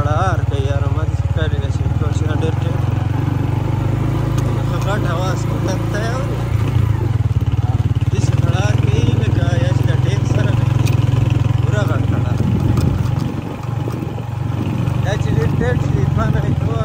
خړار کوي یاره ما داسې ښکاري لکه چې کوچونه ډېر ډېر ښه غټ اواز کوي ته یې اورې داسې خړار کوي لکه یا چې د ټیم سره کوي پوره غټ خړار یا چې ډېر ډېر شي فانه وي